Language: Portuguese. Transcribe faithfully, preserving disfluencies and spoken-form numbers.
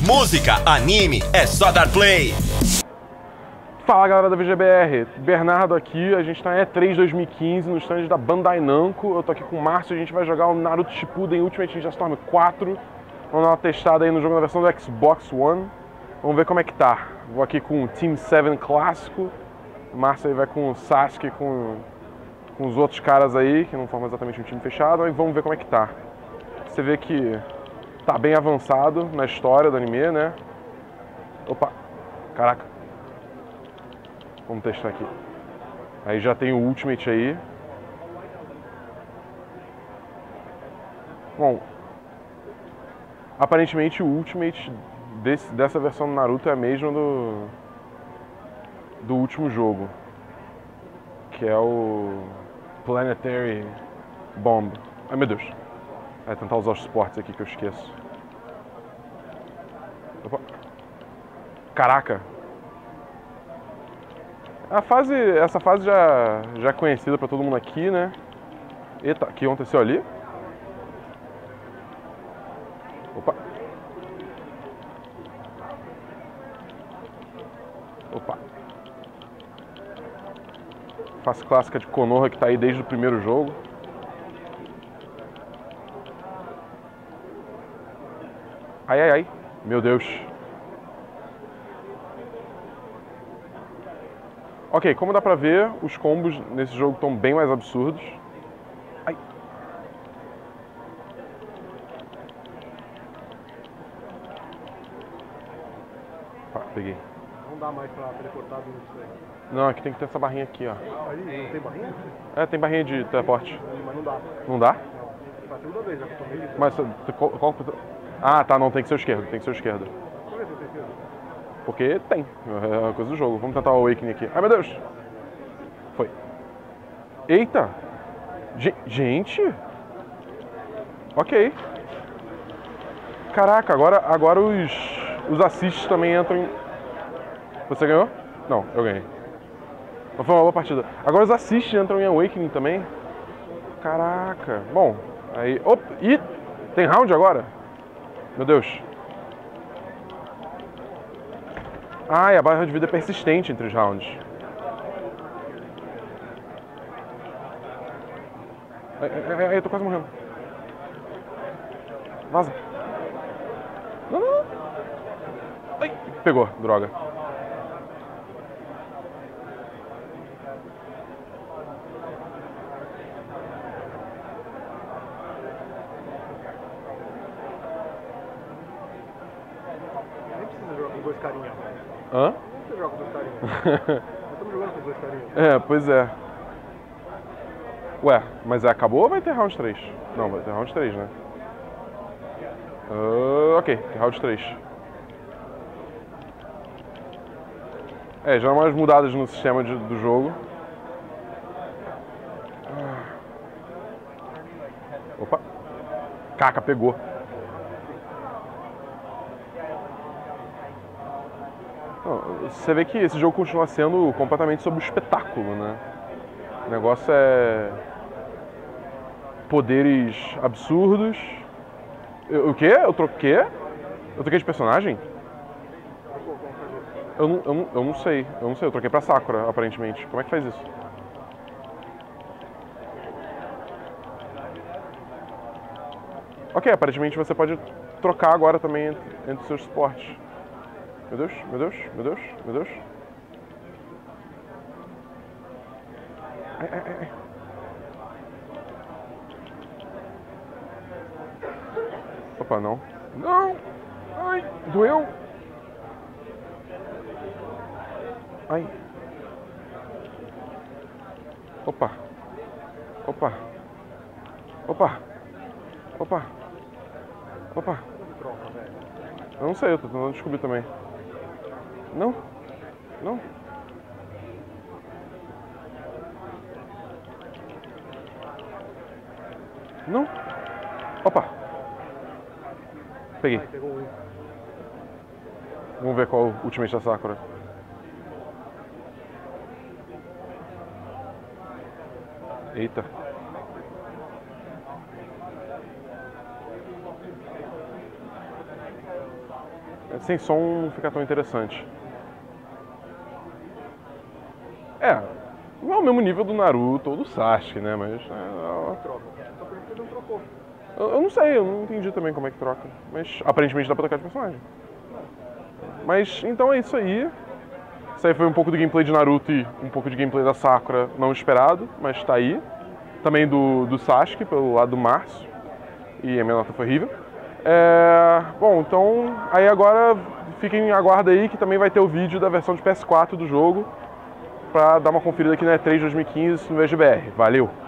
Música, anime, é só dar play. Fala galera da V G B R, Bernardo aqui, a gente tá na E três dois mil e quinze no stand da Bandai Namco. Eu tô aqui com o Márcio, a gente vai jogar o Naruto Shippuden Ultimate Ninja Storm quatro. Vamos dar uma testada aí no jogo na versão do Xbox One. Vamos ver como é que tá. Vou aqui com o Team sete clássico. O Márcio aí vai com o Sasuke, com, com os outros caras aí, que não formam exatamente um time fechado. E vamos ver como é que tá. Você vê que tá bem avançado na história do anime, né? Opa, caraca. Vamos testar aqui. Aí já tem o Ultimate aí. Bom, aparentemente o Ultimate desse, dessa versão do Naruto é a mesma do, do último jogo, que é o Planetary Bomb. Ai meu Deus. É tentar usar os suportes aqui que eu esqueço. Opa. Caraca. A fase, essa fase já, já é conhecida pra todo mundo aqui, né? Eita, o que aconteceu ali? Opa. Opa. Fase clássica de Konoha que tá aí desde o primeiro jogo. Ai, ai, ai. Meu Deus. Ok, como dá pra ver, os combos nesse jogo estão bem mais absurdos. Ai. Pá, peguei. Não dá mais pra teleportar do aí. Não, aqui tem que ter essa barrinha aqui, ó. Aí, não tem barrinha? É, tem barrinha de teleporte. Mas não dá. Não dá? Não. Foi a segunda vez, já que eu tomei. Mas qual, qual... Ah, tá, não, tem que ser o esquerdo, tem que ser o esquerdo. Por que você tem esquerda? Porque tem, é uma coisa do jogo. Vamos tentar o Awakening aqui. Ai, meu Deus! Foi. Eita! Ge- gente! Ok. Caraca, agora, agora os, os assists também entram em... Você ganhou? Não, eu ganhei. Mas foi uma boa partida. Agora os assists entram em Awakening também. Caraca. Bom, aí... Opa! Ih! Tem round agora? Meu Deus. Ah, e a barra de vida é persistente entre os rounds. Ai, ai, ai, eu tô quase morrendo. Vaza. Não, não, não. Ai, pegou, droga. Nem precisa jogar com dois carinhas. Hã? Não precisa jogar com dois carinhas. Nós estamos jogando com dois carinhas. É, pois é. Ué, mas acabou ou vai ter round três? Não, vai ter round três, né? Uh, ok, tem round três. É, já há umas mudadas no sistema de, do jogo. Opa! Caca, pegou. Não, você vê que esse jogo continua sendo completamente sobre o espetáculo, né? O negócio é... poderes absurdos. Eu, o quê? Eu troquei? Eu troquei de personagem? Eu não, eu, não, eu não sei. Eu não sei. Eu troquei pra Sakura, aparentemente. Como é que faz isso? Ok, aparentemente você pode trocar agora também entre, entre os seus suportes. Meu Deus, meu Deus, meu Deus, meu Deus. Ai, ai, ai. Opa, não. Não! Ai, doeu! Ai. Opa. Opa. Opa. Opa. Opa. Eu não sei, eu tô tentando descobrir também. Não. Não. Não. Opa. Peguei. Vamos ver qual o Ultimate da Sakura. Eita. Sem som não fica tão interessante. É, não é o mesmo nível do Naruto ou do Sasuke, né? Mas. É, Troca. Só por que não trocou? eu, eu não sei, eu não entendi também como é que troca. Mas aparentemente dá pra trocar de personagem. Mas então é isso aí. Isso aí foi um pouco do gameplay de Naruto e um pouco de gameplay da Sakura não esperado, mas tá aí. Também do, do Sasuke, pelo lado do Márcio. E a minha nota foi horrível. É, bom, então aí agora fiquem em aguardo aí que também vai ter o vídeo da versão de P S quatro do jogo pra dar uma conferida aqui na E três dois mil e quinze no V G B R. Valeu!